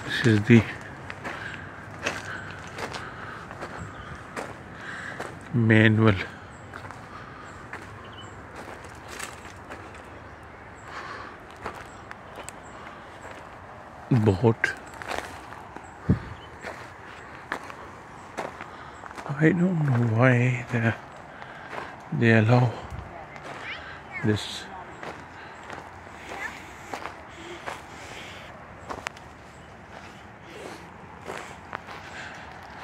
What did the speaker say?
This is the manual boat. I don't know why they allow this